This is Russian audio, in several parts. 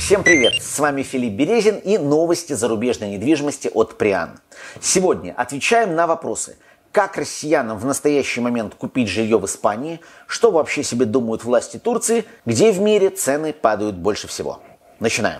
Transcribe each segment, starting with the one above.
Всем привет! С вами Филипп Березин и новости зарубежной недвижимости от Приан. Сегодня отвечаем на вопросы. Как россиянам в настоящий момент купить жилье в Испании? Что вообще себе думают власти Турции? Где в мире цены падают больше всего? Начинаем.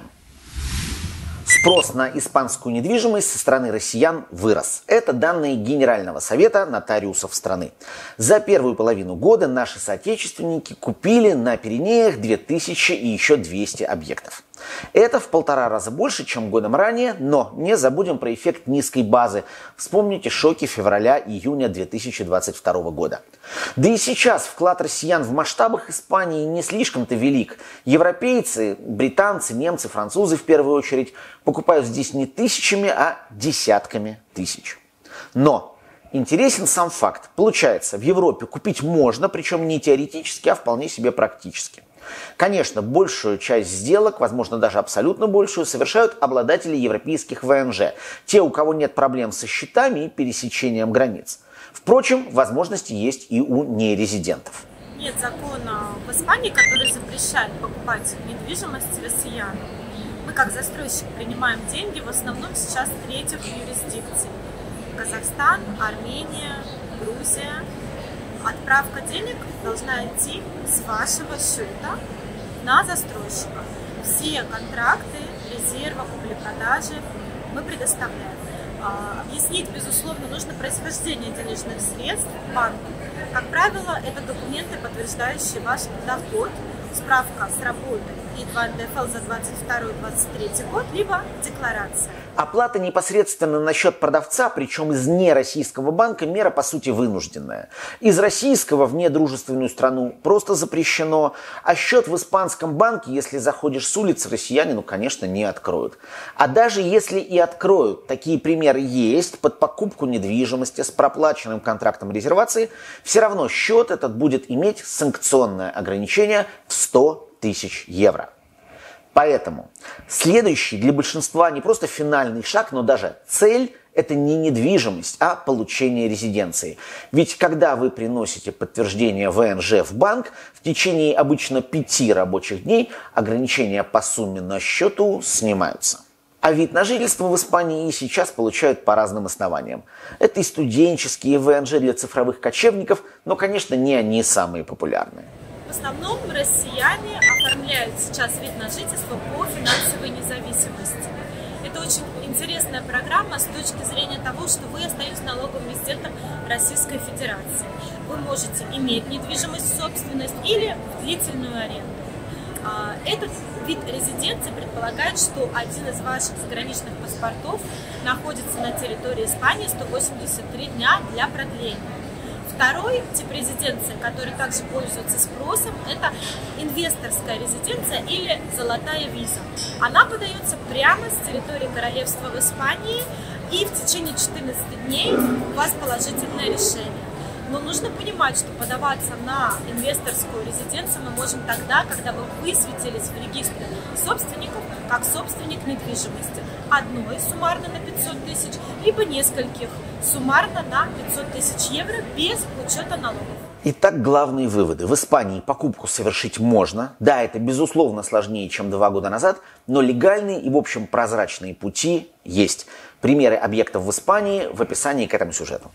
Спрос на испанскую недвижимость со стороны россиян вырос. Это данные Генерального совета нотариусов страны. За первую половину года наши соотечественники купили на Пиренеях 2000 и еще 200 объектов. Это в 1,5 раза больше, чем годом ранее, но не забудем про эффект низкой базы. Вспомните шоки февраля-июня 2022 года. Да и сейчас вклад россиян в масштабах Испании не слишком-то велик. Европейцы, британцы, немцы, французы в первую очередь покупают здесь не тысячами, а десятками тысяч. Но интересен сам факт. Получается, в Европе купить можно, причем не теоретически, а вполне себе практически. Конечно, большую часть сделок, возможно, даже абсолютно большую, совершают обладатели европейских ВНЖ, те, у кого нет проблем со счетами и пересечением границ. Впрочем, возможности есть и у нерезидентов. Нет закона в Испании, который запрещает покупать недвижимость россиянам. Мы, как застройщик, принимаем деньги в основном сейчас в третьих юрисдикций. Казахстан, Армения, Грузия. Отправка денег должна идти с вашего счета на застройщика. Все контракты, резервы, купли-продажи мы предоставляем. Объяснить, безусловно, нужно происхождение денежных средств банку. Как правило, это документы, подтверждающие ваш доход, справка с работы и 2 НДФЛ за 22-23 год, либо декларация. Оплата непосредственно на счет продавца, причем из нероссийского банка, мера по сути вынужденная. Из российского в недружественную страну просто запрещено, а счет в испанском банке, если заходишь с улицы, россияне, конечно, не откроют. А даже если и откроют, такие примеры есть, под покупку недвижимости с проплаченным контрактом резервации, все равно счет этот будет иметь санкционное ограничение в 100 тысяч евро. Поэтому следующий для большинства не просто финальный шаг, но даже цель – это не недвижимость, а получение резиденции. Ведь когда вы приносите подтверждение ВНЖ в банк, в течение обычно 5 рабочих дней ограничения по сумме на счету снимаются. А вид на жительство в Испании и сейчас получают по разным основаниям. Это и студенческие ВНЖ для цифровых кочевников, но, конечно, не они самые популярные. В основном россияне оформляют сейчас вид на жительство по финансовой независимости. Это очень интересная программа с точки зрения того, что вы остаетесь налоговым резидентом Российской Федерации. Вы можете иметь недвижимость в собственность или в длительную аренду. Этот вид резиденции предполагает, что один из ваших заграничных паспортов находится на территории Испании 183 дня для продления. Второй тип резиденции, который также пользуется спросом, это инвесторская резиденция или золотая виза. Она подается прямо с территории королевства в Испании, и в течение 14 дней у вас положительное решение. Но нужно понимать, что подаваться на инвесторскую резиденцию мы можем тогда, когда вы высветились в регистре собственников как собственник недвижимости. Одной суммарно на 500 тысяч, либо нескольких суммарно на 500 тысяч евро без учета налогов. Итак, главные выводы. В Испании покупку совершить можно. Да, это безусловно сложнее, чем 2 года назад, но легальные и, в общем, прозрачные пути есть. Примеры объектов в Испании в описании к этому сюжету.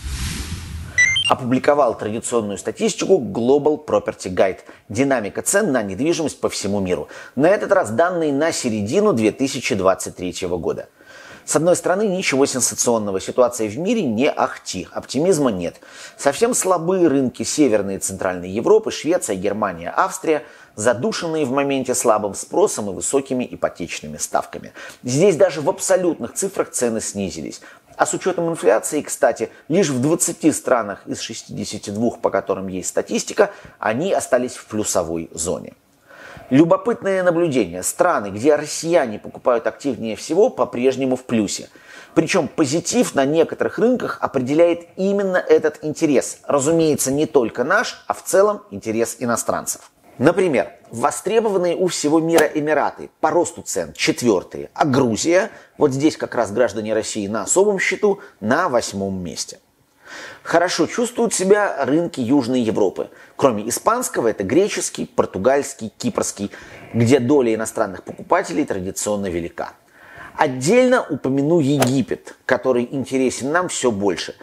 Опубликовал традиционную статистику Global Property Guide. Динамика цен на недвижимость по всему миру. На этот раз данные на середину 2023 года. С одной стороны, ничего сенсационного. Ситуация в мире не ахти. Оптимизма нет. Совсем слабые рынки Северной и Центральной Европы, Швеция, Германия, Австрия, задушенные в моменте слабым спросом и высокими ипотечными ставками. Здесь даже в абсолютных цифрах цены снизились. А с учетом инфляции, кстати, лишь в 20 странах из 62, по которым есть статистика, они остались в плюсовой зоне. Любопытное наблюдение. Страны, где россияне покупают активнее всего, по-прежнему в плюсе. Причем позитив на некоторых рынках определяет именно этот интерес. Разумеется, не только наш, а в целом интерес иностранцев. Например, востребованные у всего мира Эмираты по росту цен 4-е, а Грузия, вот здесь как раз граждане России на особом счету, на 8-м месте. Хорошо чувствуют себя рынки Южной Европы. Кроме испанского, это греческий, португальский, кипрский, где доля иностранных покупателей традиционно велика. Отдельно упомяну Египет, который интересен нам все больше.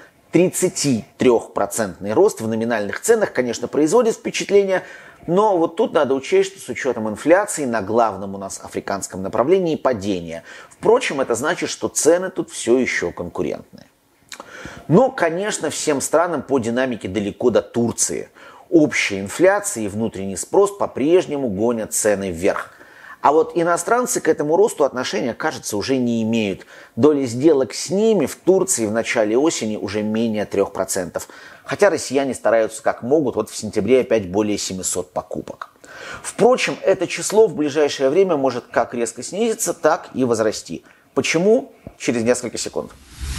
33% рост в номинальных ценах, конечно, производит впечатление, но вот тут надо учесть, что с учетом инфляции на главном у нас африканском направлении падение. Впрочем, это значит, что цены тут все еще конкурентные. Но, конечно, всем странам по динамике далеко до Турции. Общая инфляция и внутренний спрос по-прежнему гонят цены вверх. А вот иностранцы к этому росту отношения, кажется, уже не имеют. Доля сделок с ними в Турции в начале осени уже менее 3%. Хотя россияне стараются как могут, вот в сентябре опять более 700 покупок. Впрочем, это число в ближайшее время может как резко снизиться, так и возрасти. Почему? Через несколько секунд.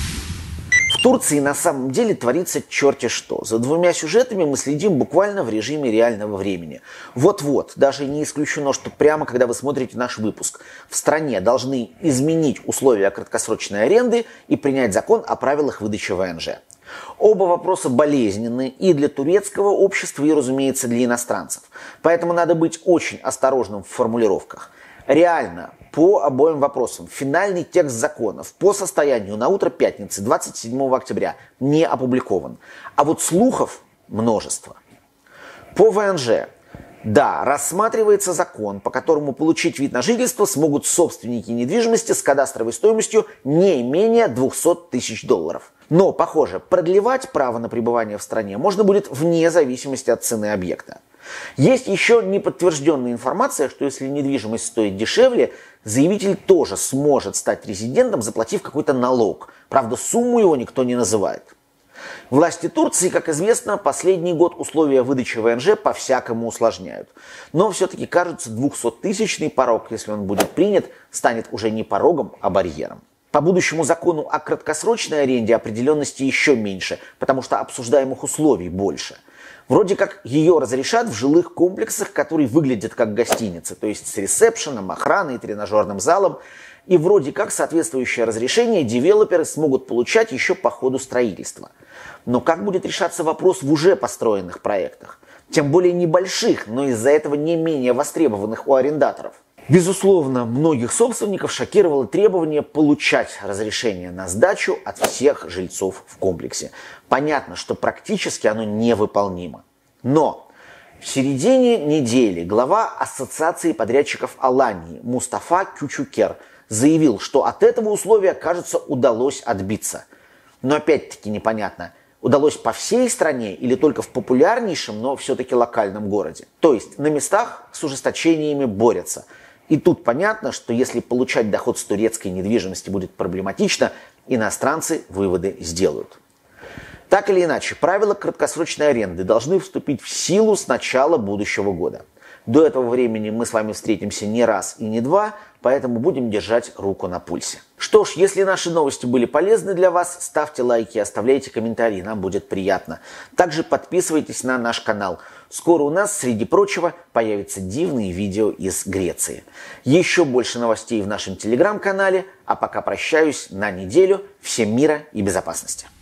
В Турции на самом деле творится черти что. За двумя сюжетами мы следим буквально в режиме реального времени. Вот-вот, даже не исключено, что прямо когда вы смотрите наш выпуск, в стране должны изменить условия краткосрочной аренды и принять закон о правилах выдачи ВНЖ. Оба вопроса болезненны и для турецкого общества, и, разумеется, для иностранцев. Поэтому надо быть очень осторожным в формулировках. Реально, по обоим вопросам, финальный текст законов по состоянию на утро пятницы 27 октября не опубликован. А вот слухов множество. По ВНЖ. Да, рассматривается закон, по которому получить вид на жительство смогут собственники недвижимости с кадастровой стоимостью не менее 200 тысяч долларов. Но, похоже, продлевать право на пребывание в стране можно будет вне зависимости от цены объекта. Есть еще неподтвержденная информация, что если недвижимость стоит дешевле, заявитель тоже сможет стать резидентом, заплатив какой-то налог. Правда, сумму его никто не называет. Власти Турции, как известно, последний год условия выдачи ВНЖ по-всякому усложняют. Но все-таки, кажется, 200-тысячный порог, если он будет принят, станет уже не порогом, а барьером. По будущему закону о краткосрочной аренде определенности еще меньше, потому что обсуждаемых условий больше. Вроде как ее разрешат в жилых комплексах, которые выглядят как гостиницы, то есть с ресепшеном, охраной, тренажерным залом. И вроде как соответствующее разрешение девелоперы смогут получать еще по ходу строительства. Но как будет решаться вопрос в уже построенных проектах? Тем более небольших, но из-за этого не менее востребованных у арендаторов. Безусловно, многих собственников шокировало требование получать разрешение на сдачу от всех жильцов в комплексе. Понятно, что практически оно невыполнимо. Но в середине недели глава Ассоциации подрядчиков Алании Мустафа Кючукер заявил, что от этого условия, кажется, удалось отбиться. Но опять-таки непонятно, удалось по всей стране или только в популярнейшем, но все-таки локальном городе. То есть на местах с ужесточениями борются. И тут понятно, что если получать доход с турецкой недвижимости будет проблематично, иностранцы выводы сделают. Так или иначе, правила краткосрочной аренды должны вступить в силу с начала будущего года. До этого времени мы с вами встретимся не раз и не два, поэтому будем держать руку на пульсе. Что ж, если наши новости были полезны для вас, ставьте лайки, оставляйте комментарии, нам будет приятно. Также подписывайтесь на наш канал. Скоро у нас, среди прочего, появятся дивные видео из Греции. Еще больше новостей в нашем телеграм-канале, а пока прощаюсь на неделю. Всем мира и безопасности.